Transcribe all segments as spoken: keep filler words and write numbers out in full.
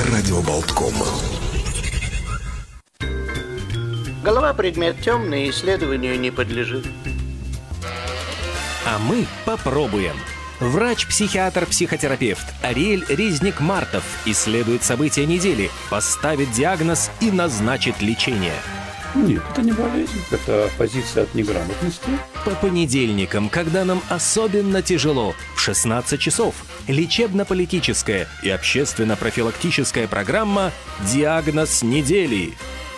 Радио Болтком. Голова предмет темный, исследованию не подлежит. А мы попробуем. Врач-психиатр-психотерапевт Ариэль Резник-Мартов исследует события недели, поставит диагноз и назначит лечение. Нет, это не болезнь, это позиция от неграмотности. По понедельникам, когда нам особенно тяжело, в шестнадцать часов, лечебно-политическая и общественно-профилактическая программа «Диагноз недели».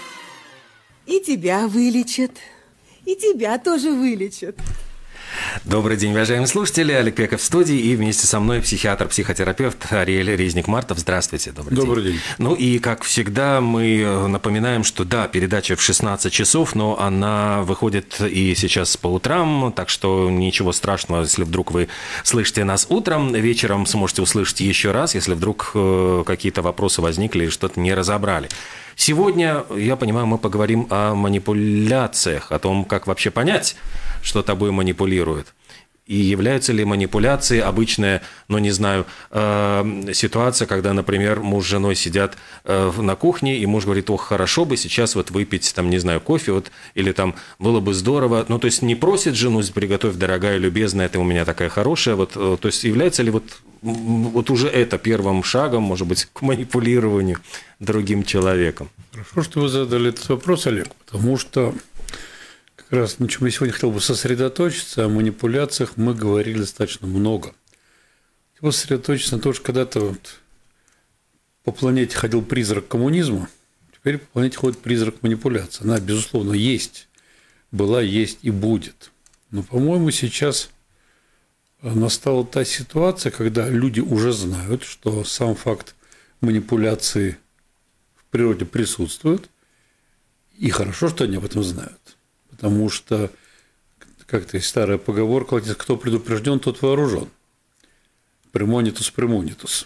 И тебя вылечат, и тебя тоже вылечат. Добрый день, уважаемые слушатели. Олег Пеков в студии, и вместе со мной психиатр-психотерапевт Ариэль Резник-Мартов. Здравствуйте. Добрый, Добрый день. день. Ну и, как всегда, мы напоминаем, что да, передача в шестнадцать часов, но она выходит и сейчас по утрам, так что ничего страшного, если вдруг вы слышите нас утром, вечером сможете услышать еще раз, если вдруг какие-то вопросы возникли или что-то не разобрали. Сегодня, я понимаю, мы поговорим о манипуляциях, о том, как вообще понять, что тобой манипулируют. И являются ли манипуляции обычная, ну, не знаю, э, ситуация, когда, например, муж с женой сидят э, на кухне, и муж говорит: ох, хорошо бы сейчас вот выпить, там, не знаю, кофе, вот, или там было бы здорово. Ну, то есть не просит жену: приготовь, дорогая, любезная, ты у меня такая хорошая. Вот, э, то есть является ли вот, вот уже это первым шагом, может быть, к манипулированию другим человеком? Хорошо, что вы задали этот вопрос, Олег, потому что как раз на чем я сегодня хотел бы сосредоточиться, о манипуляциях мы говорили достаточно много. Хотел бы сосредоточиться на том, что когда-то вот по планете ходил призрак коммунизма, теперь по планете ходит призрак манипуляции. Она, безусловно, есть, была, есть и будет. Но, по-моему, сейчас настала та ситуация, когда люди уже знают, что сам факт манипуляции в природе присутствует, и хорошо, что они об этом знают. Потому что, как-то есть старая поговорка: кто предупрежден, тот вооружен. Премонитус премонитус.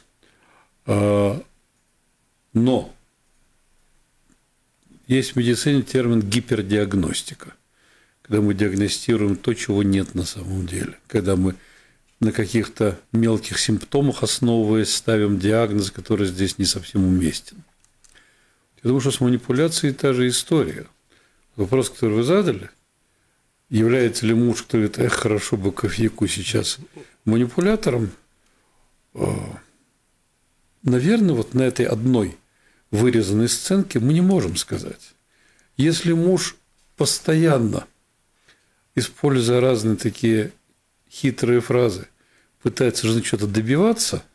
Но есть в медицине термин гипердиагностика, когда мы диагностируем то, чего нет на самом деле, когда мы на каких-то мелких симптомах, основываясь, ставим диагноз, который здесь не совсем уместен. Я думаю, что с манипуляцией та же история. Вопрос, который вы задали: является ли муж, кто говорит: эх, хорошо бы кофейку сейчас, манипулятором? Наверное, вот на этой одной вырезанной сценке мы не можем сказать. Если муж постоянно, используя разные такие хитрые фразы, пытается же что-то добиваться,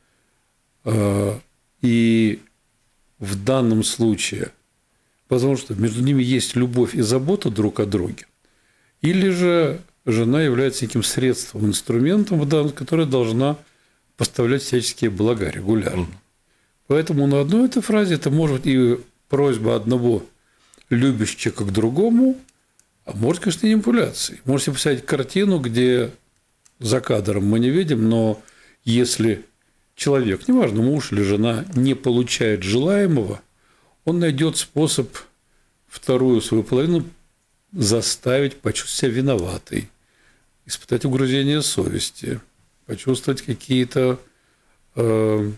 и в данном случае потому что между ними есть любовь и забота друг о друге, или же жена является неким средством, инструментом, которое должна поставлять всяческие блага регулярно. Поэтому на одной этой фразе это может быть и просьба одного любящего к другому, а может, конечно, и манипуляции. Можете представить картину, где за кадром мы не видим, но если человек, неважно, муж или жена, не получает желаемого, он найдет способ вторую свою половину заставить почувствовать себя виноватой, испытать угрызение совести, почувствовать какие-то э,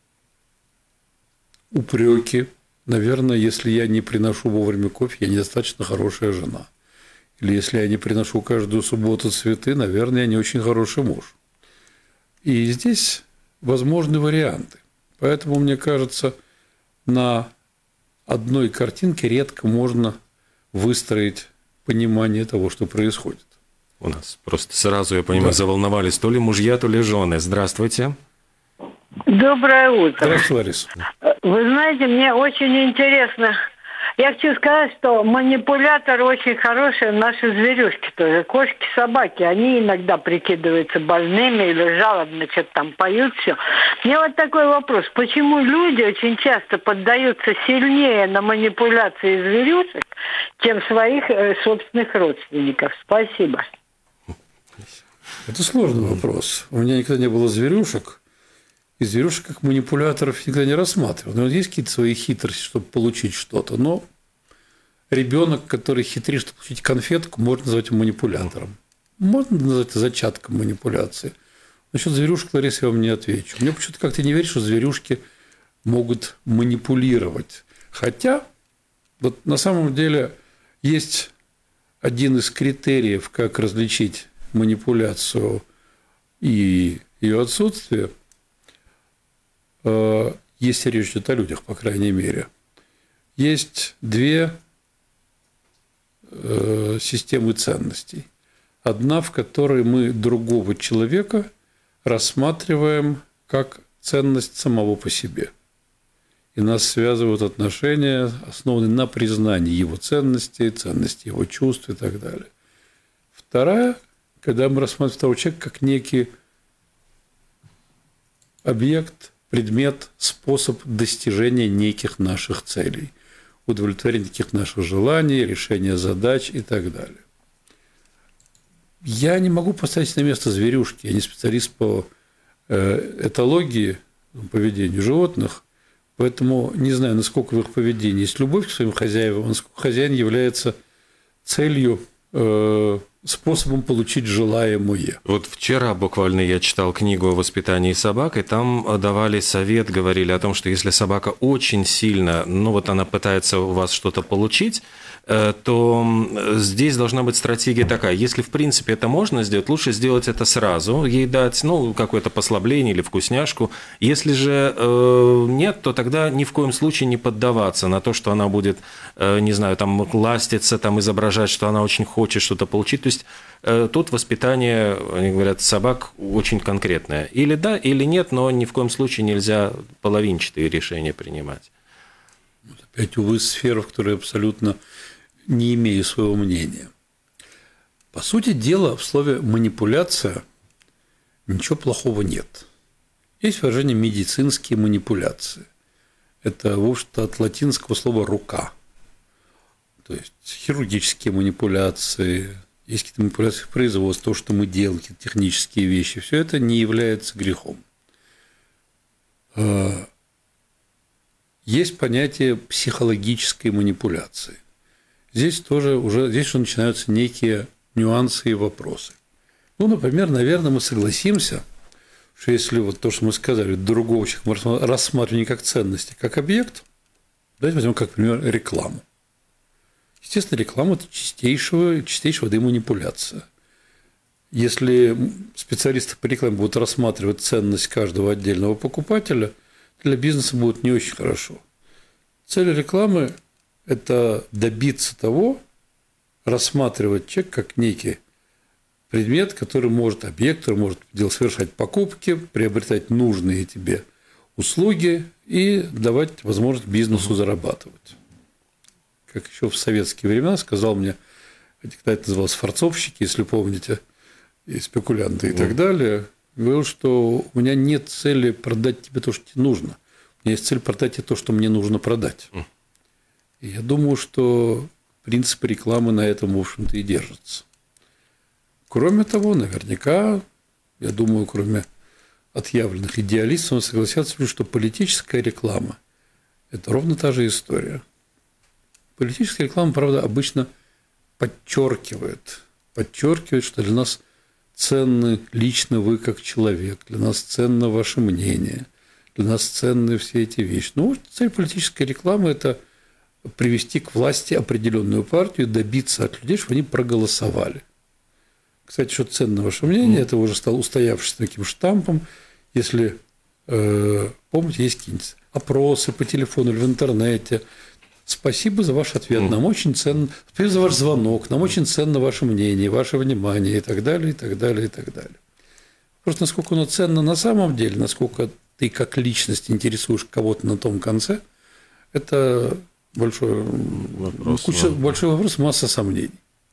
упреки. Наверное, если я не приношу вовремя кофе, я недостаточно хорошая жена. Или если я не приношу каждую субботу цветы, наверное, я не очень хороший муж. И здесь возможны варианты. Поэтому, мне кажется, на одной картинке редко можно выстроить понимание того, что происходит. У нас просто сразу, я понимаю, да, заволновались то ли мужья, то ли жены. Здравствуйте. Доброе утро. Здравствуйте, Лариса. Вы знаете, мне очень интересно. Я хочу сказать, что манипуляторы очень хорошие, наши зверюшки тоже, кошки, собаки, они иногда прикидываются больными или жалобно что-то там поют, все. Мне вот такой вопрос: почему люди очень часто поддаются сильнее на манипуляции зверюшек, чем своих э, собственных родственников? Спасибо. Это сложный вопрос. У меня никогда не было зверюшек, и зверюшек как манипуляторов никогда не рассматривал. Но есть какие-то свои хитрости, чтобы получить что-то. Но ребенок, который хитрит, чтобы получить конфетку, можно назвать манипулятором. Можно назвать зачатком манипуляции. Насчет зверюшек, Лариса, я вам не отвечу. Мне почему-то как-то не верю, что зверюшки могут манипулировать. Хотя, вот на самом деле, есть один из критериев, как различить манипуляцию и ее отсутствие, если речь идет о людях, по крайней мере. Есть две системы ценностей. Одна, в которой мы другого человека рассматриваем как ценность самого по себе. И нас связывают отношения, основанные на признании его ценностей, ценности его чувств и так далее. Вторая, когда мы рассматриваем второго человека как некий объект, предмет, способ достижения неких наших целей, удовлетворения таких наших желаний, решения задач и так далее. Я не могу поставить на место зверюшки, я не специалист по этологии, поведению животных, поэтому не знаю, насколько в их поведении есть любовь к своим хозяевам, насколько хозяин является целью, способом получить желаемое. Вот вчера буквально я читал книгу о воспитании собак, и там давали совет, говорили о том, что если собака очень сильно, ну вот она пытается у вас что-то получить, то здесь должна быть стратегия такая. Если, в принципе, это можно сделать, лучше сделать это сразу, ей дать, ну, какое-то послабление или вкусняшку. Если же э, нет, то тогда ни в коем случае не поддаваться на то, что она будет, э, не знаю, там, ластиться, там, изображать, что она очень хочет что-то получить. То есть э, тут воспитание, они говорят, собак очень конкретное. Или да, или нет, но ни в коем случае нельзя половинчатые решения принимать. Опять, увы, сфера, в которой абсолютно не имею своего мнения. По сути дела, в слове «манипуляция» ничего плохого нет. Есть выражение «медицинские манипуляции». Это, в общем-то, от латинского слова «рука». То есть хирургические манипуляции, есть какие-то манипуляции в производстве, то, что мы делаем, какие-то технические вещи. Все это не является грехом. Есть понятие психологической манипуляции. Здесь тоже уже, здесь уже начинаются некие нюансы и вопросы. Ну, например, наверное, мы согласимся, что если вот то, что мы сказали, другого человека мы рассматриваем не как ценность, а как объект, давайте возьмем как пример рекламу. Естественно, реклама – это чистейшая, чистейшая воды манипуляция. Если специалисты по рекламе будут рассматривать ценность каждого отдельного покупателя, для бизнеса будет не очень хорошо. Цель рекламы – это добиться того, рассматривать человека как некий предмет, который может, объект, который может совершать покупки, приобретать нужные тебе услуги и давать возможность бизнесу зарабатывать. Как еще в советские времена сказал мне, когда это называлось форцовщики, если помните, и спекулянты и mm. так далее, говорил, что у меня нет цели продать тебе то, что тебе нужно. У меня есть цель продать тебе то, что мне нужно продать. Mm. И я думаю, что принципы рекламы на этом, в общем-то, и держатся. Кроме того, наверняка, я думаю, кроме отъявленных идеалистов, согласятся, что политическая реклама – это ровно та же история. Политическая реклама, правда, обычно подчеркивает, подчеркивает, что для нас ценны лично вы как человек, для нас ценно ваше мнение, для нас ценны все эти вещи. Но цель политической рекламы – это привести к власти определенную партию, добиться от людей, чтобы они проголосовали. Кстати, что ценно ваше мнение, это уже стало устоявшимся таким штампом. Если, э, помните, есть какие-нибудь опросы по телефону или в интернете. Спасибо за ваш ответ, нам очень ценно. Спасибо за ваш звонок, нам очень ценно ваше мнение, ваше внимание и так далее, и так далее, и так далее. Просто насколько оно ценно на самом деле, насколько ты как личность интересуешь кого-то на том конце, это большой вопрос, куча, большой вопрос, масса сомнений.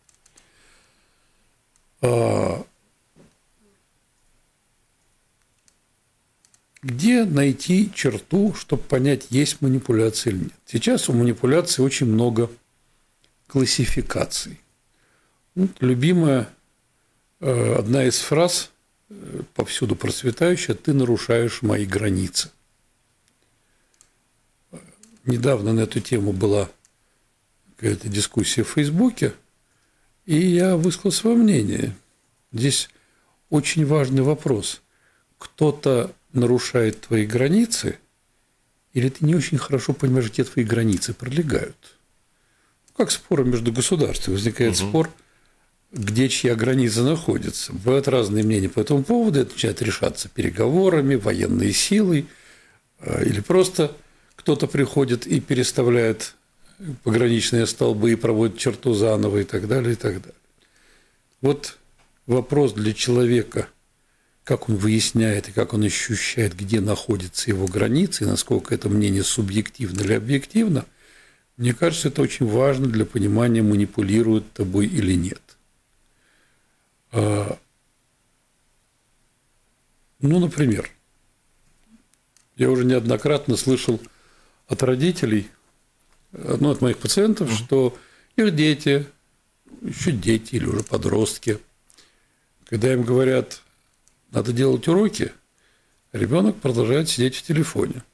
Где найти черту, чтобы понять, есть манипуляция или нет? Сейчас у манипуляции очень много классификаций. Вот любимая одна из фраз, повсюду процветающая: «Ты нарушаешь мои границы». Недавно на эту тему была какая-то дискуссия в Фейсбуке, и я высказал свое мнение. Здесь очень важный вопрос. Кто-то нарушает твои границы, или ты не очень хорошо понимаешь, где твои границы пролегают. Как споры между государствами. Возникает угу. спор, где чья граница находится. Бывают разные мнения по этому поводу. Это начинает решаться переговорами, военной силой, или просто кто-то приходит и переставляет пограничные столбы и проводит черту заново и так далее, и так далее. Вот вопрос для человека, как он выясняет и как он ощущает, где находятся его границы, и насколько это мнение субъективно или объективно, мне кажется, это очень важно для понимания, манипулируют тобой или нет. Ну, например, я уже неоднократно слышал от родителей, ну, от моих пациентов, mm-hmm. что их дети, еще дети или уже подростки, когда им говорят, надо делать уроки, ребенок продолжает сидеть в телефоне.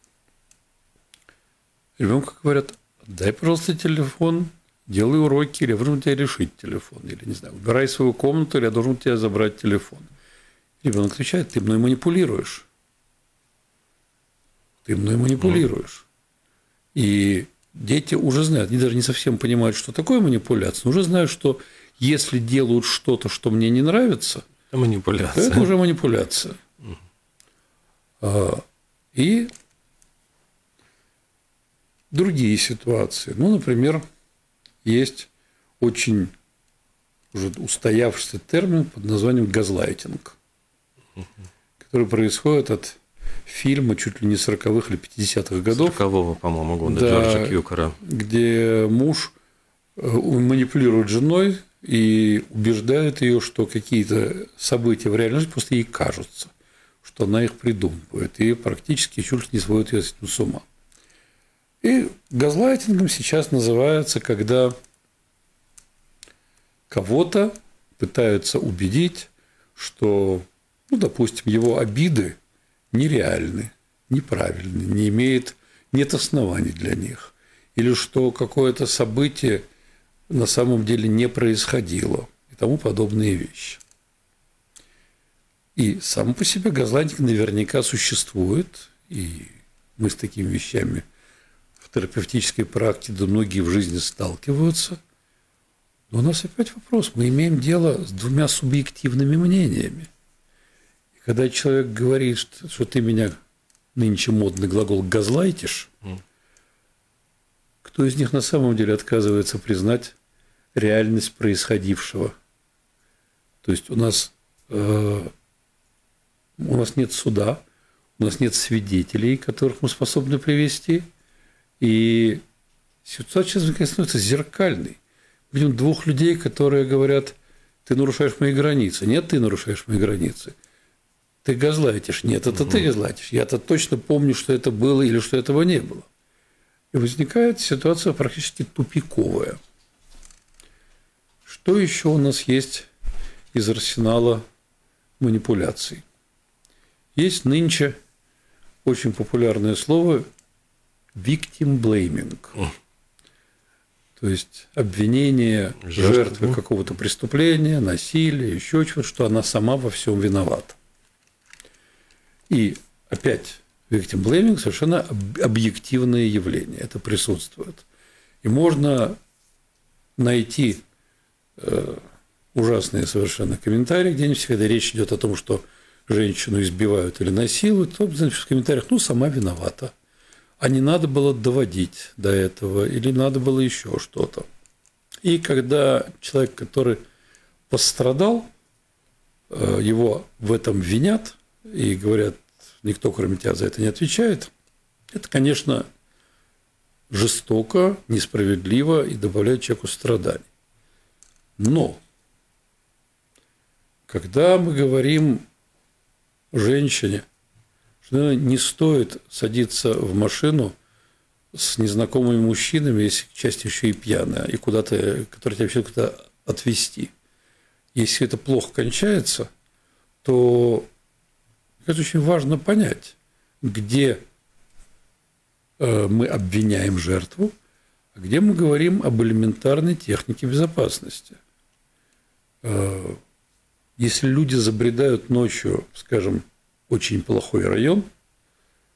Ребенку говорят, дай, пожалуйста, телефон, делай уроки, или я должен тебя решить телефон, или, не знаю, убирай свою комнату, или я должен тебя забрать телефон. Ребенок отвечает, ты мной манипулируешь. Ты мной манипулируешь. И дети уже знают, они даже не совсем понимают, что такое манипуляция, но уже знают, что если делают что-то, что мне не нравится, это манипуляция. То это уже манипуляция. Mm. И другие ситуации. Ну, например, есть очень уже устоявшийся термин под названием газлайтинг, mm-hmm. который происходит от фильма чуть ли не сороковых или пятидесятых годов. сорокового, по-моему, года, да, Джорджа Кьюкера. Где муж манипулирует женой и убеждает ее, что какие-то события в реальности просто ей кажутся, что она их придумывает, и практически чуть ли не сводит ее с ума. И газлайтингом сейчас называется, когда кого-то пытаются убедить, что, ну, допустим, его обиды нереальны, неправильны, не имеет, нет оснований для них, или что какое-то событие на самом деле не происходило и тому подобные вещи. И сам по себе газлайтинг наверняка существует, и мы с такими вещами в терапевтической практике, да многие в жизни сталкиваются. Но у нас опять вопрос, мы имеем дело с двумя субъективными мнениями. И когда человек говорит, что, что ты меня, нынче модный глагол, газлайтишь, mm. кто из них на самом деле отказывается признать реальность происходившего? То есть у нас, э, у нас нет суда, у нас нет свидетелей, которых мы способны привести, и ситуация становится зеркальной. Видим двух людей, которые говорят, ты нарушаешь мои границы. Нет, ты нарушаешь мои границы. Ты газлайтишь. Нет, это угу. ты газлайтишь. Я-то точно помню, что это было или что этого не было. И возникает ситуация практически тупиковая. Что еще у нас есть из арсенала манипуляций? Есть нынче очень популярное слово victim blaming. То есть обвинение жертвы, жертвы какого-то преступления, насилия, еще чего-то, что она сама во всем виновата. И опять victim blaming совершенно объективное явление, это присутствует. И можно найти э, ужасные совершенно комментарии где-нибудь, когда речь идет о том, что женщину избивают или насилуют, то в комментариях, ну, сама виновата. А не надо было доводить до этого, или надо было еще что-то. И когда человек, который пострадал, его в этом винят и говорят, никто кроме тебя за это не отвечает, это, конечно, жестоко, несправедливо и добавляет человеку страданий. Но когда мы говорим женщине, что не стоит садиться в машину с незнакомыми мужчинами, если часть еще и пьяная, и куда-то, который тебя вообще куда-то отвезти. Если это плохо кончается, то это очень важно понять, где мы обвиняем жертву, а где мы говорим об элементарной технике безопасности. Если люди забредают ночью, скажем, очень плохой район,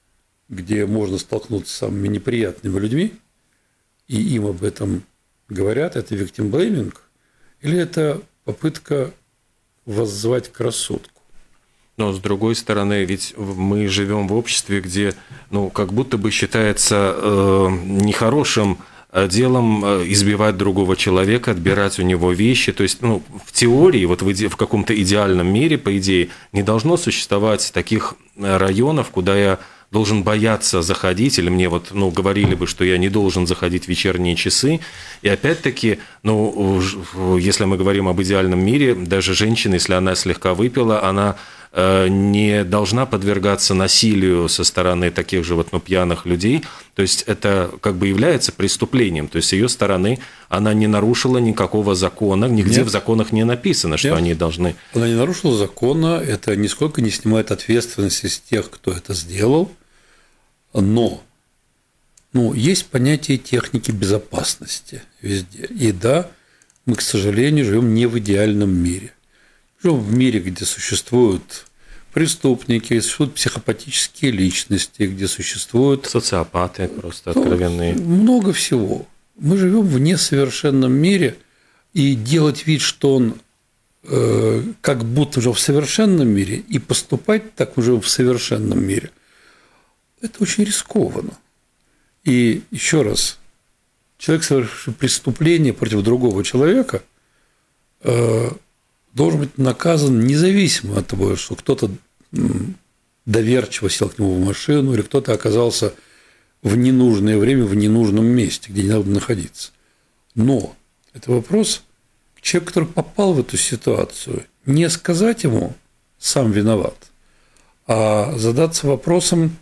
где можно столкнуться с самыми неприятными людьми, и им об этом говорят, это victim blaming, или это попытка воззвать к рассудку? Но, с другой стороны, ведь мы живем в обществе, где, ну, как будто бы считается э, нехорошим делом избивать другого человека, отбирать у него вещи. То есть, ну, в теории, вот в, иде... в каком-то идеальном мире, по идее, не должно существовать таких районов, куда я должен бояться заходить, или мне вот, ну, говорили бы, что я не должен заходить в вечерние часы. И опять-таки, ну, если мы говорим об идеальном мире, даже женщина, если она слегка выпила, она не должна подвергаться насилию со стороны таких же вот, ну, пьяных людей. То есть это как бы является преступлением. То есть с ее стороны она не нарушила никакого закона, нигде Нет. в законах не написано, что Нет. они должны... Она не нарушила закона, это нисколько не снимает ответственности с тех, кто это сделал. Но ну, есть понятие техники безопасности везде. И да, мы, к сожалению, живем не в идеальном мире. Живем в мире, где существуют преступники, существуют психопатические личности, где существуют... Социопаты просто откровенные. Много всего. Мы живем в несовершенном мире, и делать вид, что он э, как будто уже в совершенном мире, и поступать так уже в совершенном мире, это очень рискованно. И еще раз, человек, совершивший преступление против другого человека, э, должен быть наказан независимо от того, что кто-то доверчиво сел к нему в машину или кто-то оказался в ненужное время в ненужном месте, где не надо находиться. Но это вопрос человека, который попал в эту ситуацию, не сказать ему «сам виноват», а задаться вопросом,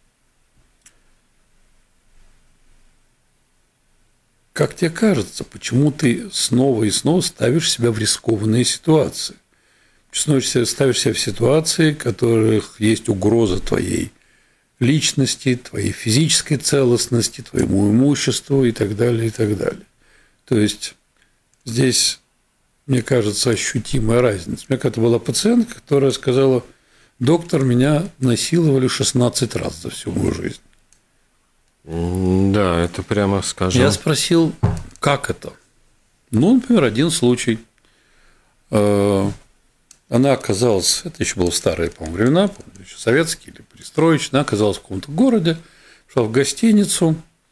как тебе кажется, почему ты снова и снова ставишь себя в рискованные ситуации? Ставишь себя в ситуации, в которых есть угроза твоей личности, твоей физической целостности, твоему имуществу и так далее, и так далее. То есть здесь, мне кажется, ощутимая разница. У меня когда-то была пациентка, которая сказала: доктор, меня насиловали шестнадцать раз за всю мою жизнь. Да, это прямо скажем. Я спросил, как это? Ну, например, один случай. Она оказалась, это еще было в старые, по-моему, времена, еще советские или перестроечные, она оказалась в каком-то городе, шла в гостиницу,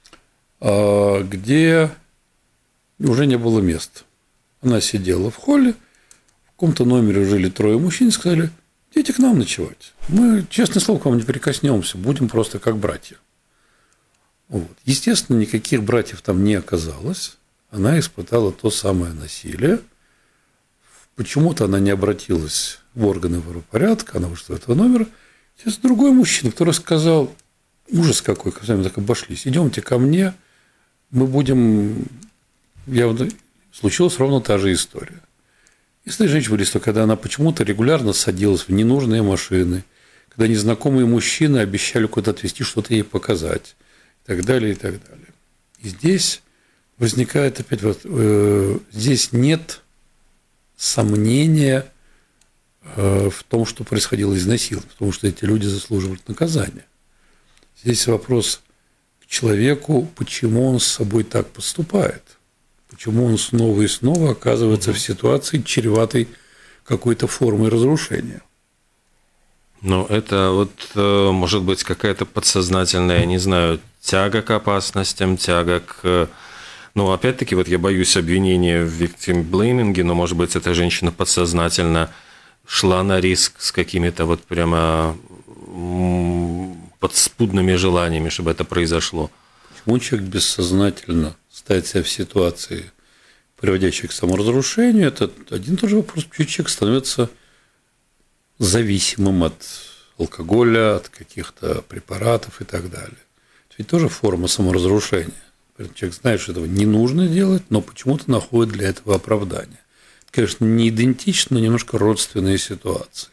где уже не было места. Она сидела в холле, в каком-то номере жили трое мужчин, сказали: идите к нам ночевать. Мы, честное слово, к вам не прикоснемся, будем просто как братья. Вот. Естественно, никаких братьев там не оказалось. Она испытала то самое насилие. Почему-то она не обратилась в органы правопорядка, она вышла из этого номера. Сейчас другой мужчина, который сказал: ужас какой, как с вами так обошлись, идемте ко мне, мы будем... Явно случилась ровно та же история. И с этой женщиной были, что когда она почему-то регулярно садилась в ненужные машины, когда незнакомые мужчины обещали куда-то отвезти, что-то ей показать, и так далее, и так далее. И здесь возникает опять вот, э, здесь нет сомнения э, в том, что происходило изнасилование, потому что эти люди заслуживают наказания. Здесь вопрос к человеку, почему он с собой так поступает, почему он снова и снова оказывается в ситуации, чреватой какой-то формой разрушения. Ну, это вот, может быть, какая-то подсознательная, я не знаю, тяга к опасностям, тяга к... Ну, опять-таки, вот я боюсь обвинения в victim blaming, но, может быть, эта женщина подсознательно шла на риск с какими-то вот прямо подспудными желаниями, чтобы это произошло. Почему человек бессознательно ставит себя в ситуации, приводящей к саморазрушению? Это один и тот же вопрос. Почему человек становится зависимым от алкоголя, от каких-то препаратов и так далее? Это ведь тоже форма саморазрушения. Человек знает, что этого не нужно делать, но почему-то находит для этого оправдание. Конечно, не идентично, но немножко родственные ситуации.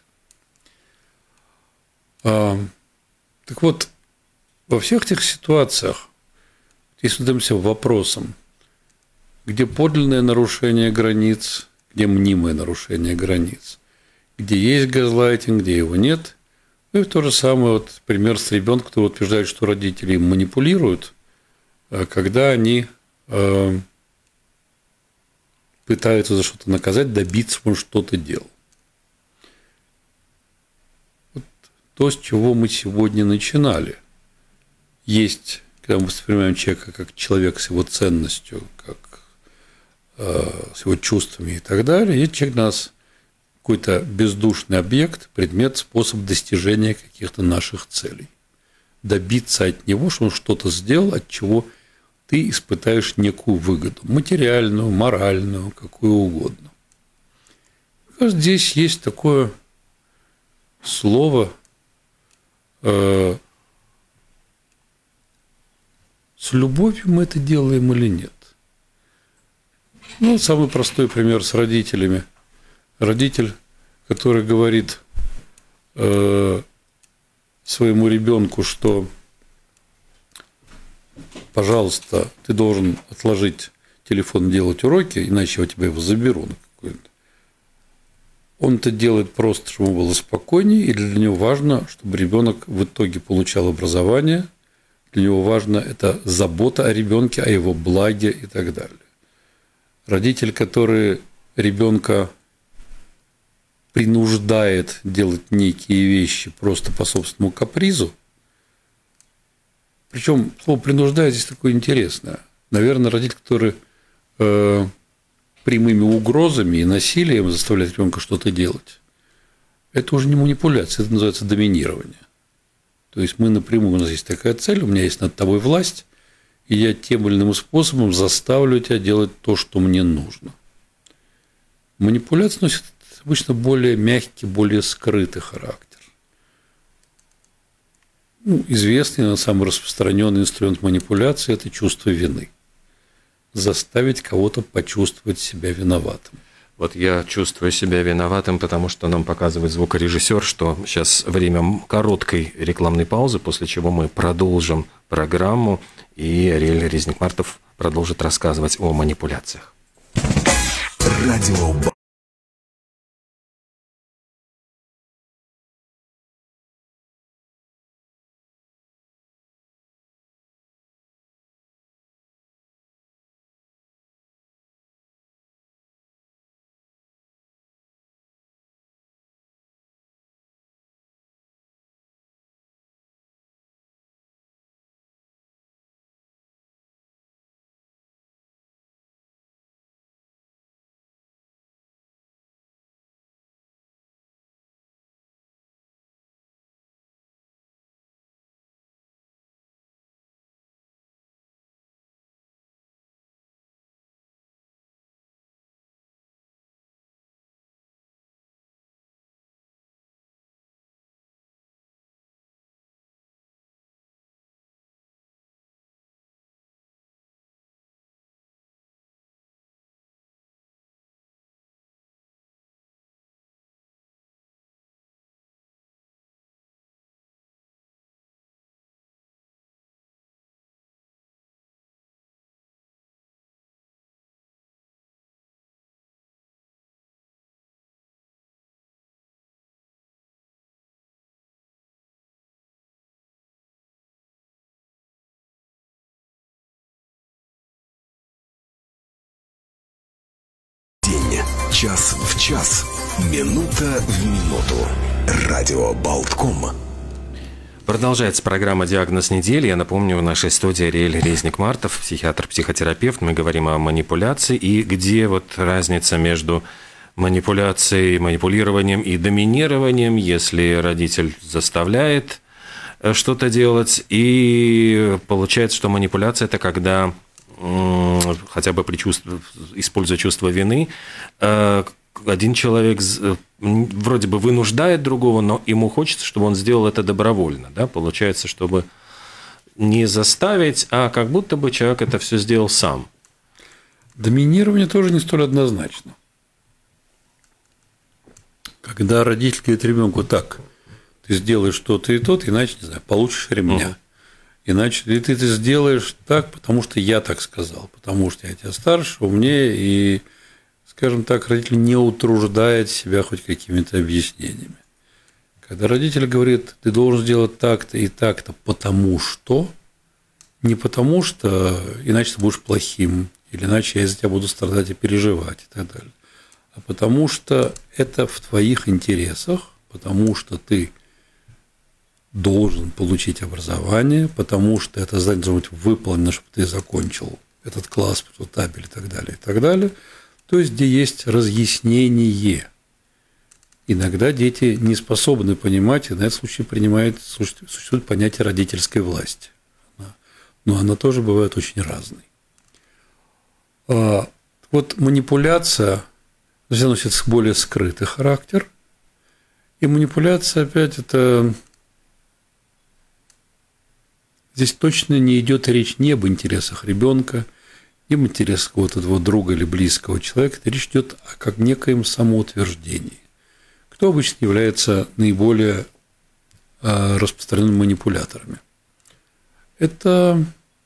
А, так вот, во всех этих ситуациях, если задаемся вопросом, где подлинное нарушение границ, где мнимое нарушение границ, где есть газлайтинг, где его нет, Ну и то же самое вот пример с ребенком, кто утверждает, что родители им манипулируют, когда они э, пытаются за что-то наказать, добиться, чтобы он что-то делал. Вот то, с чего мы сегодня начинали. Есть, когда мы воспринимаем человека как человек с его ценностью, как э, с его чувствами и так далее, есть человек для нас какой-то бездушный объект, предмет, способ достижения каких-то наших целей. Добиться от него, что он что-то сделал, от чего ты испытаешь некую выгоду. Материальную, моральную, какую угодно. Здесь есть такое слово э, с любовью мы это делаем или нет. Ну, самый простой пример с родителями. Родитель, который говорит э, своему ребенку, что, пожалуйста, ты должен отложить телефон, делать уроки, иначе я у тебя его заберу. Он это делает просто, чтобы ему было спокойнее, и для него важно, чтобы ребенок в итоге получал образование. Для него важна это забота о ребенке, о его благе и так далее. Родитель, который ребенка принуждает делать некие вещи просто по собственному капризу. Причем слово «принуждает» здесь такое интересное. Наверное, родитель, который э, прямыми угрозами и насилием заставляет ребенка что-то делать, это уже не манипуляция, это называется доминирование. То есть мы напрямую, у нас есть такая цель, у меня есть над тобой власть, и я тем или иным способом заставлю тебя делать то, что мне нужно. Манипуляция носит обычно более мягкий, более скрытый характер. Ну, известный, но самый распространенный инструмент манипуляции – это чувство вины. Заставить кого-то почувствовать себя виноватым. Вот я чувствую себя виноватым, потому что нам показывает звукорежиссер, что сейчас время короткой рекламной паузы, после чего мы продолжим программу, и Ариэль Резник-Мартов продолжит рассказывать о манипуляциях. Радио час в час, минута в минуту. Радио Болтком. Продолжается программа «Диагноз недели». Я напомню, в нашей студии Ариэль Резник-Мартов, психиатр-психотерапевт. Мы говорим о манипуляции и где вот разница между манипуляцией, манипулированием и доминированием, если родитель заставляет что-то делать. И получается, что манипуляция – это когда, хотя бы при чувстве, используя чувство вины, один человек вроде бы вынуждает другого, но ему хочется, чтобы он сделал это добровольно. Да? Получается, чтобы не заставить, а как будто бы человек это все сделал сам. Доминирование тоже не столь однозначно. Когда родитель говорит ребенку: так, ты сделаешь то-то и то-то, иначе, не знаю, получишь ремня. Угу. Иначе ты, ты это сделаешь так, потому что я так сказал, потому что я тебя старше, умнее, и, скажем так, родитель не утруждает себя хоть какими-то объяснениями. Когда родитель говорит, ты должен сделать так-то и так-то, потому что, не потому что, иначе ты будешь плохим, или иначе я из-за тебя буду страдать и переживать и так далее, а потому что это в твоих интересах, потому что ты должен получить образование, потому что это задание должно быть выполнено, чтобы ты закончил этот класс, этот табель и так далее, и так далее. То есть, где есть разъяснение. Иногда дети не способны понимать, и на этот случай принимает, существует понятие родительской власти. Но она тоже бывает очень разной. Вот манипуляция носит более скрытый характер. И манипуляция, опять, это... Здесь точно не идет речь ни об интересах ребенка, ни об интересах какого-то твоего друга или близкого человека. Речь идет о как некоем самоутверждении. Кто обычно является наиболее распространенными манипуляторами? Это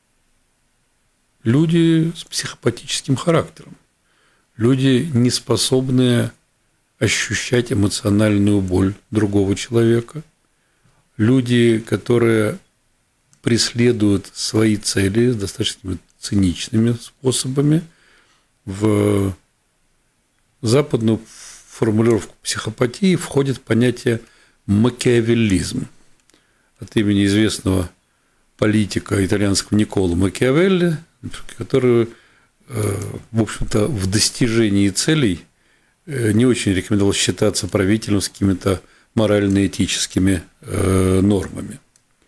люди с психопатическим характером, люди, не способные ощущать эмоциональную боль другого человека, люди, которые преследуют свои цели достаточно циничными способами. В западную формулировку психопатии входит понятие макиавеллизм от имени известного политика итальянского Никколо Макиавелли, который, в общем-то, в достижении целей не очень рекомендовал считаться правителем с какими-то морально-этическими нормами.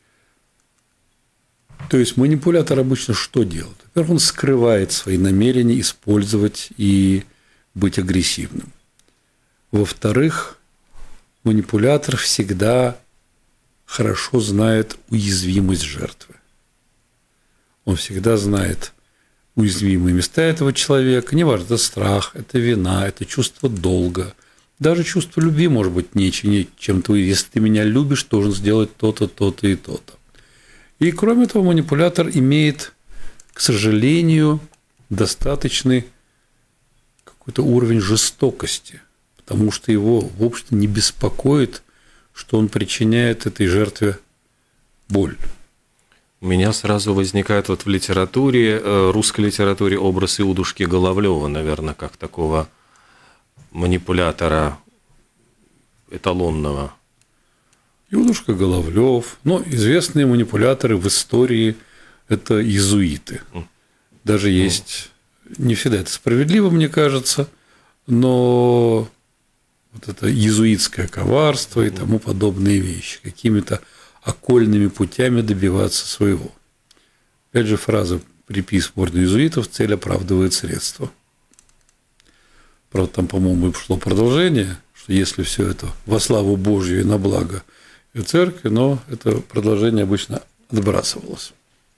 То есть манипулятор обычно что делает? Во-первых, он скрывает свои намерения использовать и быть агрессивным. Во-вторых, манипулятор всегда хорошо знает уязвимость жертвы. Он всегда знает уязвимые места этого человека. Неважно, это страх, это вина, это чувство долга. Даже чувство любви может быть нечем, чем ты, если ты меня любишь, должен сделать то-то, то-то и то-то. И кроме того, манипулятор имеет, к сожалению, достаточный какой-то уровень жестокости, потому что его, в общем-то, не беспокоит, что он причиняет этой жертве боль. У меня сразу возникает вот в литературе, русской литературе образ Иудушки Головлёва, наверное, как такого манипулятора эталонного. Иудушка Головлёв, ну, известные манипуляторы в истории – это иезуиты. Даже есть, не всегда это справедливо, мне кажется, но вот это иезуитское коварство и тому подобные вещи, какими-то окольными путями добиваться своего. Опять же, фраза приписываемая иезуитов: цель оправдывает средства. Правда, там, по-моему, шло продолжение, что если все это во славу Божью и на благо и церкви, но это продолжение обычно отбрасывалось.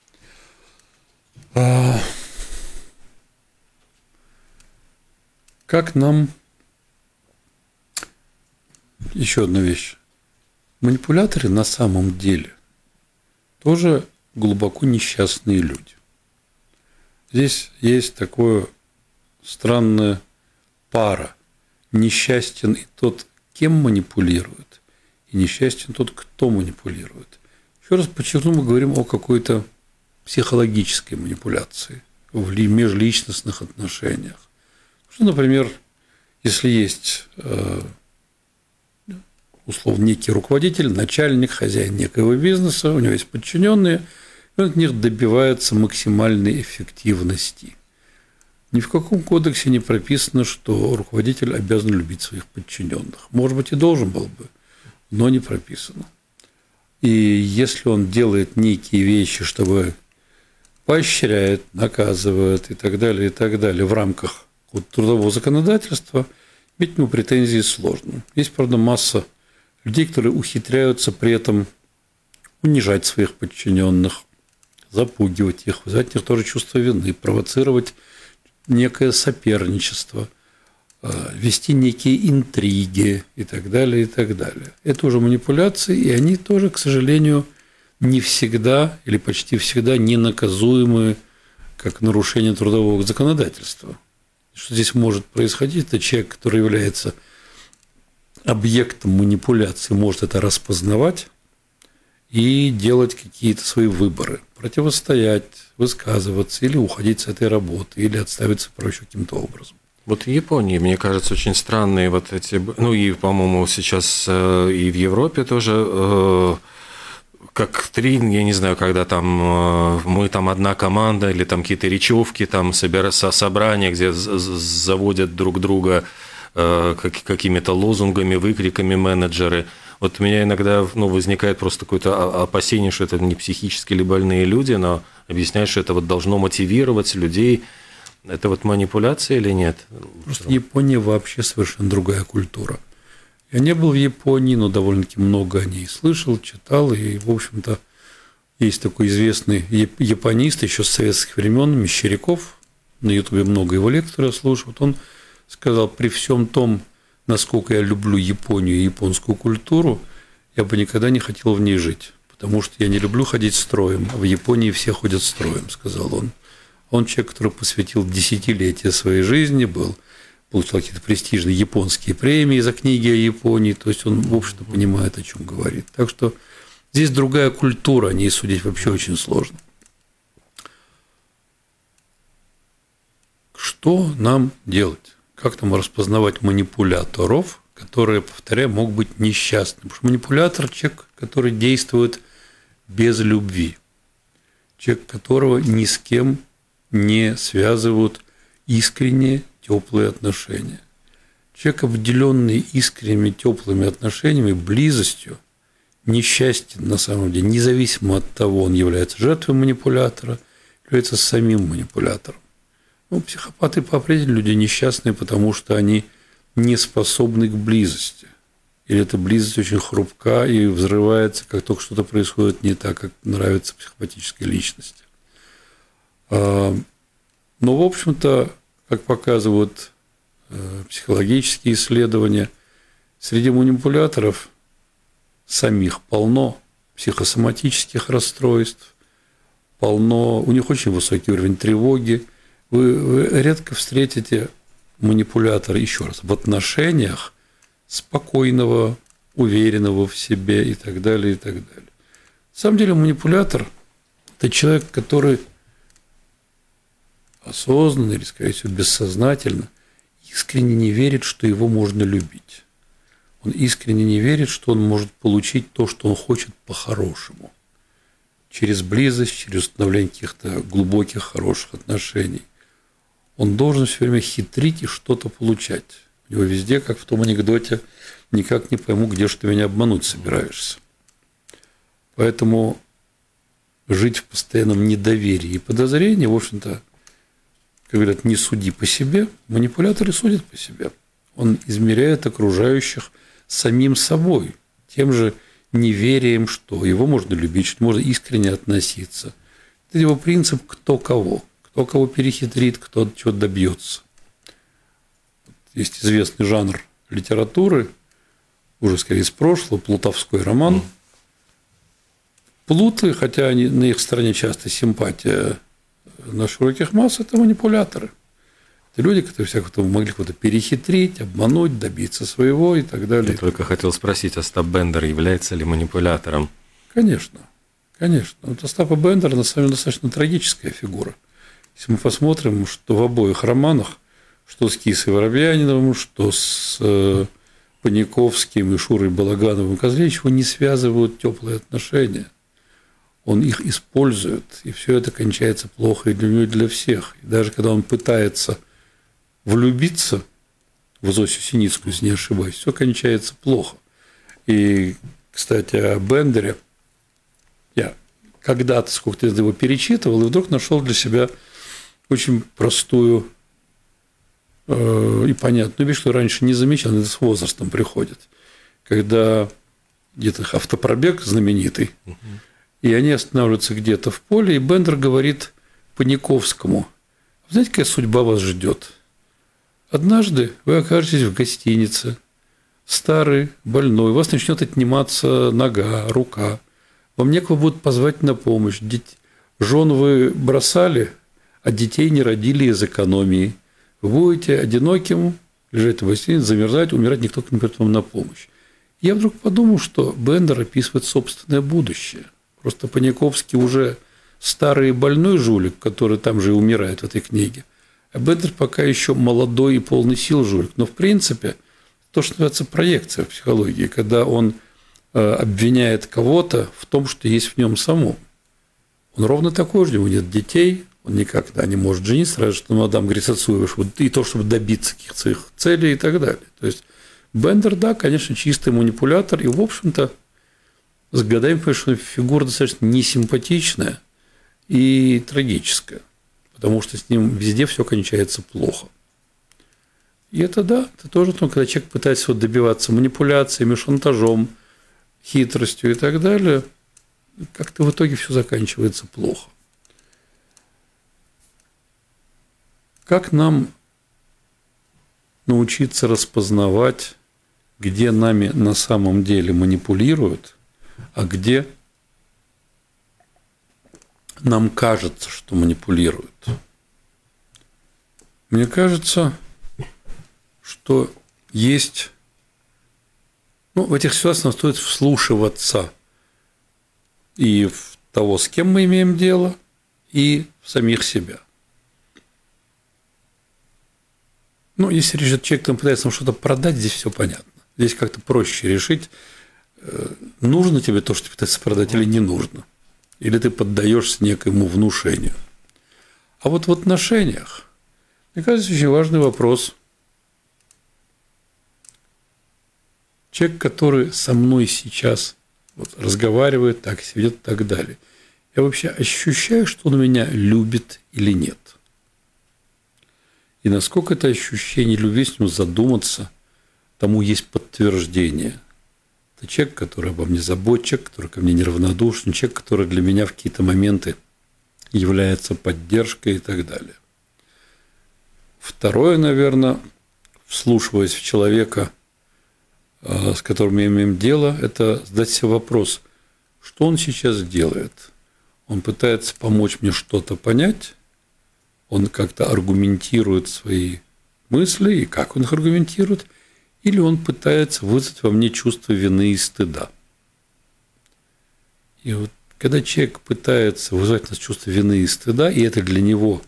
Как нам... Еще одна вещь. Манипуляторы на самом деле тоже глубоко несчастные люди. Здесь есть такое странная пара. Несчастен и тот, кем манипулирует, и несчастен тот, кто манипулирует. Еще раз подчеркну, мы говорим о какой-то психологической манипуляции в межличностных отношениях. Что, например, если есть условно некий руководитель, начальник, хозяин некоего бизнеса, у него есть подчиненные, и он от них добивается максимальной эффективности. Ни в каком кодексе не прописано, что руководитель обязан любить своих подчиненных. Может быть, и должен был бы, но не прописано. И если он делает некие вещи, чтобы поощряет, наказывает и так далее, и так далее в рамках трудового законодательства, иметь к нему претензии сложно. Есть, правда, масса людей, которые ухитряются при этом унижать своих подчиненных, запугивать их, вызывать в них тоже чувство вины, провоцировать некое соперничество, вести некие интриги и так далее, и так далее. Это уже манипуляции, и они тоже, к сожалению, не всегда или почти всегда не наказуемы как нарушение трудового законодательства. Что здесь может происходить? Это человек, который является объектом манипуляции может это распознавать и делать какие-то свои выборы, противостоять, высказываться или уходить с этой работы, или отставиться еще каким-то образом. Вот в Японии, мне кажется, очень странные вот эти, ну и, по-моему, сейчас и в Европе тоже, как три, я не знаю, когда там мы там одна команда или там какие-то речевки, там собрания, где заводят друг друга какими-то лозунгами, выкриками менеджеры. Вот у меня иногда ну, возникает просто какое-то опасение, что это не психически ли больные люди, но объясняют, что это вот должно мотивировать людей. Это вот манипуляция или нет? Просто Япония вообще совершенно другая культура. Я не был в Японии, но довольно-таки много о ней слышал, читал. И, в общем-то, есть такой известный японист еще с советских времен, Мещеряков. На Ютубе много его лекций я слушал. Вот он сказал, при всем том, насколько я люблю Японию и японскую культуру, я бы никогда не хотел в ней жить, потому что я не люблю ходить строем, а в Японии все ходят строем, сказал он. Он человек, который посвятил десятилетия своей жизни, был, получил какие-то престижные японские премии за книги о Японии, то есть он, в общем-то, понимает, о чем говорит. Так что здесь другая культура, о ней судить вообще очень сложно. Что нам делать? Как нам распознавать манипуляторов, которые, повторяю, могут быть несчастны? Потому что манипулятор – человек, который действует без любви, человек, которого ни с кем не связывают искренние, теплые отношения. Человек, обделенный искренними, теплыми отношениями, близостью, несчастен на самом деле, независимо от того, он является жертвой манипулятора, является самим манипулятором. Ну, психопаты по определению люди несчастные, потому что они не способны к близости. Или эта близость очень хрупка и взрывается, как только что-то происходит не так, как нравится психопатической личности. Но, в общем-то, как показывают психологические исследования, среди манипуляторов самих полно психосоматических расстройств, полно, у них очень высокий уровень тревоги. Вы, вы редко встретите манипулятора, еще раз, в отношениях спокойного, уверенного в себе и так далее, и так далее. На самом деле манипулятор – это человек, который осознанно или, скорее всего, бессознательно искренне не верит, что его можно любить. Он искренне не верит, что он может получить то, что он хочет по-хорошему. Через близость, через установление каких-то глубоких, хороших отношений. Он должен все время хитрить и что-то получать. У него везде, как в том анекдоте, никак не пойму, где же ты меня обмануть собираешься. Поэтому жить в постоянном недоверии и подозрении, в общем-то, как говорят, не суди по себе, манипулятор и судит по себе. Он измеряет окружающих самим собой, тем же неверием, что его можно любить, что можно искренне относиться. Это его принцип «кто кого». Кто кого перехитрит, кто чего добьется. Есть известный жанр литературы, уже скорее из прошлого, плутовской роман. Плуты, хотя они, на их стороне часто симпатия на широких масс, это манипуляторы. Это люди, которые всякого могли кого-то перехитрить, обмануть, добиться своего и так далее. Я только хотел спросить, Остап Бендер является ли манипулятором? Конечно, конечно. Вот Остапа Бендера на самом деле достаточно трагическая фигура. Если мы посмотрим, что в обоих романах, что с Кисой Воробьяниновым, что с Паниковским и Шурой Балагановым, Козлевичем, не связывают теплые отношения. Он их использует, и все это кончается плохо и для него, и для всех. И даже когда он пытается влюбиться в Зосю Синицкую, если не ошибаюсь, все кончается плохо. И, кстати, о Бендере я когда-то сколько-то его перечитывал, и вдруг нашел для себя очень простую э, и понятную вещь, что раньше не замечал, это с возрастом приходит. Когда где-то автопробег знаменитый, угу. и они останавливаются где-то в поле, и Бендер говорит Паниковскому: знаете, какая судьба вас ждет? Однажды вы окажетесь в гостинице, старый, больной, у вас начнет отниматься нога, рука, вам некого будет позвать на помощь, жен вы бросали, а детей не родили из экономии. Вы будете одиноким, лежать в бассейне, замерзать, умирать, никто не придет вам на помощь. Я вдруг подумал, что Бендер описывает собственное будущее. Просто Паниковский уже старый и больной жулик, который там же и умирает в этой книге. А Бендер пока еще молодой и полный сил жулик. Но, в принципе, то, что называется проекция в психологии, когда он обвиняет кого-то в том, что есть в нем самом. Он ровно такой же, у него нет детей, он никогда не может жениться, разве что мадам Грицацуева, и то, чтобы добиться каких-то своих целей и так далее. То есть Бендер, да, конечно, чистый манипулятор, и, в общем-то, с годами, понимаешь, что фигура достаточно несимпатичная и трагическая, потому что с ним везде все кончается плохо. И это, да, это тоже то, когда человек пытается добиваться манипуляциями, шантажом, хитростью и так далее, как-то в итоге все заканчивается плохо. Как нам научиться распознавать, где нами на самом деле манипулируют, а где нам кажется, что манипулируют? Мне кажется, что есть... Ну, в этих ситуациях стоит вслушиваться и в того, с кем мы имеем дело, и в самих себя. Ну, если речь человек там пытается нам что-то продать, здесь все понятно. Здесь как-то проще решить, нужно тебе то, что ты пытаешься продать, или не нужно. Или ты поддаешься некоему внушению. А вот в отношениях, мне кажется, очень важный вопрос. Человек, который со мной сейчас вот, разговаривает, так себя ведет и так далее, я вообще ощущаю, что он меня любит или нет. И насколько это ощущение любви, с ним задуматься, тому есть подтверждение. Это человек, который обо мне заботится, человек, который ко мне неравнодушен, человек, который для меня в какие-то моменты является поддержкой и так далее. Второе, наверное, вслушиваясь в человека, с которым мы имеем дело, это задать себе вопрос, что он сейчас делает. Он пытается помочь мне что-то понять, он как-то аргументирует свои мысли, и как он их аргументирует, или он пытается вызвать во мне чувство вины и стыда. И вот когда человек пытается вызвать у нас чувство вины и стыда, и это для него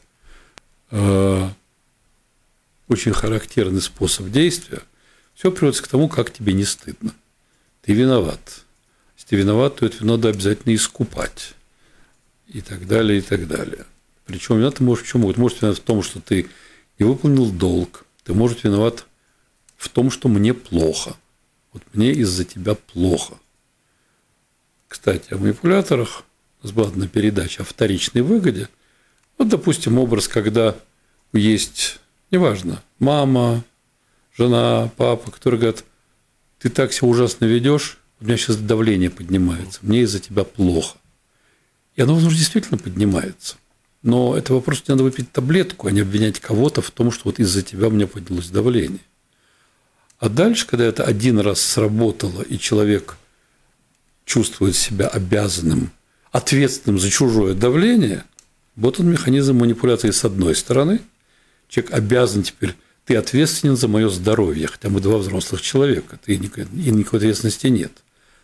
э, очень характерный способ действия, все приводится к тому, как тебе не стыдно. Ты виноват. Если ты виноват, то это надо обязательно искупать. И так далее, и так далее. Причем виноват ты можешь в чем? Ты можешь виноват в том, что ты не выполнил долг. Ты можешь виноват в том, что мне плохо. Вот мне из-за тебя плохо. Кстати, о манипуляторах. У нас была одна передача о вторичной выгоде. Вот, допустим, образ, когда есть, неважно, мама, жена, папа, которые говорят, ты так себя ужасно ведешь, у меня сейчас давление поднимается, мне из-за тебя плохо. И оно, возможно, действительно поднимается. Но это вопрос, не надо выпить таблетку, а не обвинять кого-то в том, что вот из-за тебя у меня поднялось давление. А дальше, когда это один раз сработало, и человек чувствует себя обязанным, ответственным за чужое давление, вот он механизм манипуляции с одной стороны. Человек обязан теперь, ты ответственен за мое здоровье, хотя мы два взрослых человека, и никакой, и никакой ответственности нет.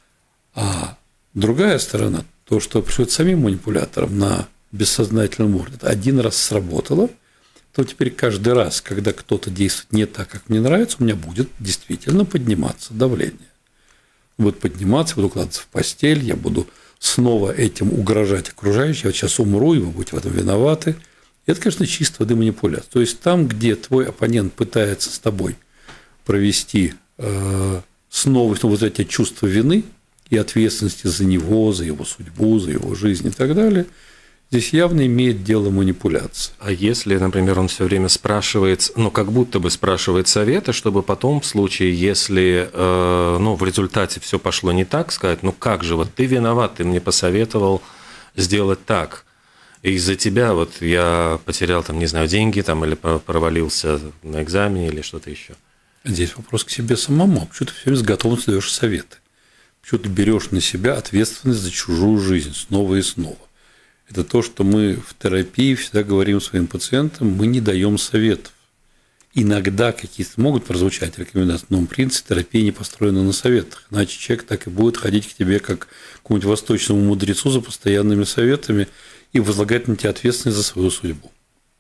А другая сторона, то, что пришло самим манипуляторам на бессознательном уровне, это один раз сработало, то теперь каждый раз, когда кто-то действует не так, как мне нравится, у меня будет действительно подниматься давление. Будет подниматься, я буду укладываться в постель, я буду снова этим угрожать окружающим, я вот сейчас умру, и вы будете в этом виноваты. Это, конечно, чисто воды манипуляция. То есть там, где твой оппонент пытается с тобой провести э, снова вот эти чувства вины и ответственности за него, за его судьбу, за его жизнь и так далее, здесь явно имеет дело манипуляция. А если, например, он все время спрашивает, ну, как будто бы спрашивает совета, чтобы потом, в случае, если, э, ну, в результате все пошло не так, сказать, ну, как же, вот ты виноват, ты мне посоветовал сделать так. И из-за тебя вот я потерял, там, не знаю, деньги там, или провалился на экзамене или что-то еще. Здесь вопрос к себе самому. Почему ты все время с готовностью даешь советы? Почему ты берешь на себя ответственность за чужую жизнь снова и снова? Это то, что мы в терапии всегда говорим своим пациентам, мы не даем советов. иногда какие-то могут прозвучать рекомендации, но в принципе терапия не построена на советах. Иначе человек так и будет ходить к тебе как к какому-нибудь восточному мудрецу за постоянными советами и возлагать на тебя ответственность за свою судьбу.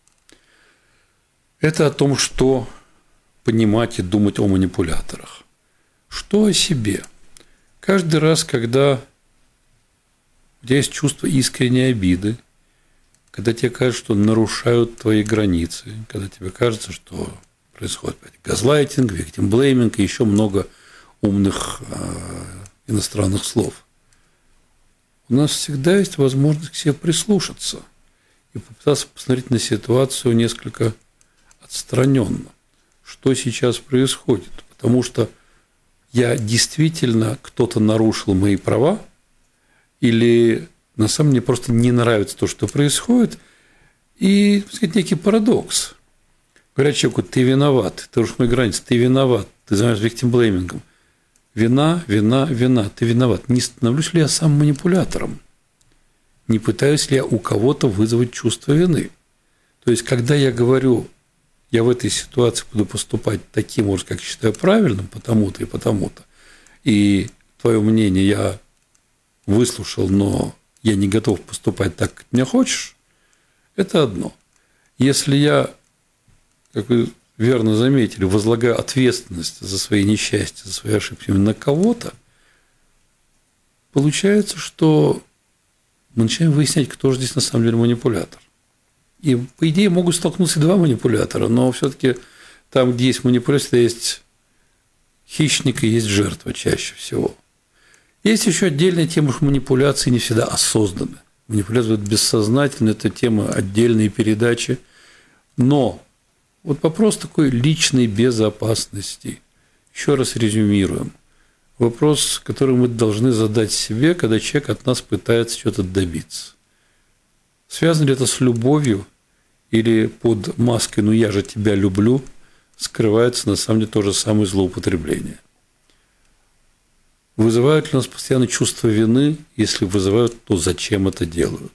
Это о том, что понимать и думать о манипуляторах. Что о себе? Каждый раз, когда у тебя есть чувство искренней обиды, когда тебе кажется, что нарушают твои границы, когда тебе кажется, что происходит газлайтинг, виктимблейминг и еще много умных э, иностранных слов, у нас всегда есть возможность к себе прислушаться и попытаться посмотреть на ситуацию несколько отстраненно, что сейчас происходит, потому что я действительно, кто-то нарушил мои права, или на самом деле просто не нравится то, что происходит, и, так сказать, некий парадокс. Говорят человеку: ты виноват, ты нарушил мои границы, ты виноват, ты занимаешься виктимблеймингом. Вина, вина, вина, ты виноват. Не становлюсь ли я сам манипулятором? Не пытаюсь ли я у кого-то вызвать чувство вины? То есть, когда я говорю, я в этой ситуации буду поступать таким образом, как считаю правильным, потому-то и потому-то, и твое мнение я выслушал, но я не готов поступать так, как ты мне хочешь, это одно. Если я, как вы верно заметили, возлагаю ответственность за свои несчастья, за свои ошибки именно на кого-то, получается, что мы начинаем выяснять, кто же здесь на самом деле манипулятор. И, по идее, могут столкнуться два манипулятора, но все-таки там, где есть манипуляция, есть хищник и есть жертва чаще всего. Есть еще отдельная тема, что манипуляции не всегда осознанны. Манипуляция бессознательная, это тема отдельной передачи. Но вот вопрос такой личной безопасности. Еще раз резюмируем. Вопрос, который мы должны задать себе, когда человек от нас пытается что-то добиться. Связано ли это с любовью или под маской «ну я же тебя люблю» скрывается на самом деле то же самое злоупотребление? Вызывают ли у нас постоянно чувство вины? Если вызывают, то зачем это делают?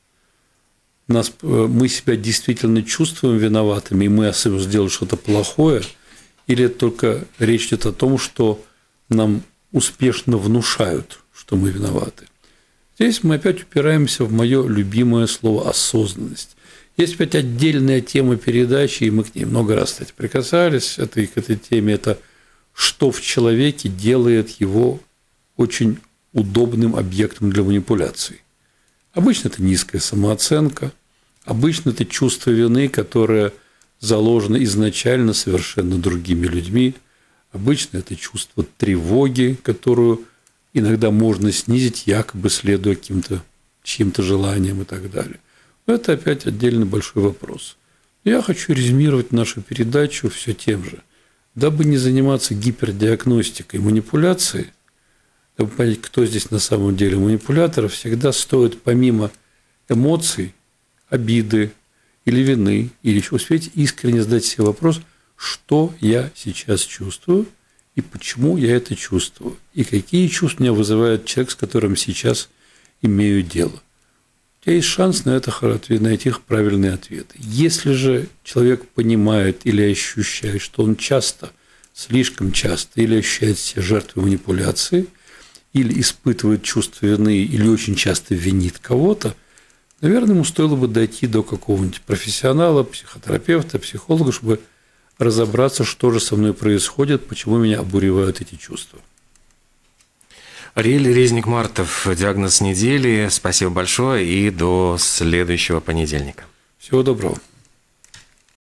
Нас, мы себя действительно чувствуем виноватыми, и мы особенно сделали что-то плохое, или это только речь идет о том, что нам успешно внушают, что мы виноваты? Здесь мы опять упираемся в мое любимое слово «осознанность». Есть опять отдельная тема передачи, и мы к ней много раз, кстати, прикасались, это, к этой теме, это что в человеке делает его очень удобным объектом для манипуляций. Обычно это низкая самооценка, обычно это чувство вины, которое заложено изначально совершенно другими людьми, обычно это чувство тревоги, которую иногда можно снизить, якобы следуя каким-то чьим-то желаниям и так далее. Но это опять отдельный большой вопрос. Я хочу резюмировать нашу передачу все тем же. Дабы не заниматься гипердиагностикой манипуляции, дабы понять, кто здесь на самом деле манипулятор, всегда стоит помимо эмоций, обиды или вины, или еще успеть искренне задать себе вопрос, что я сейчас чувствую, и почему я это чувствую, и какие чувства меня вызывает человек, с которым сейчас имею дело. У тебя есть шанс на это найти правильные ответы. Если же человек понимает или ощущает, что он часто, слишком часто, или ощущает себя жертвой манипуляции, или испытывает чувство вины, или очень часто винит кого-то, наверное, ему стоило бы дойти до какого-нибудь профессионала, психотерапевта, психолога, чтобы разобраться, что же со мной происходит, почему меня обуревают эти чувства. Ариэль Резник-Мартов, диагноз недели. Спасибо большое и до следующего понедельника. Всего доброго.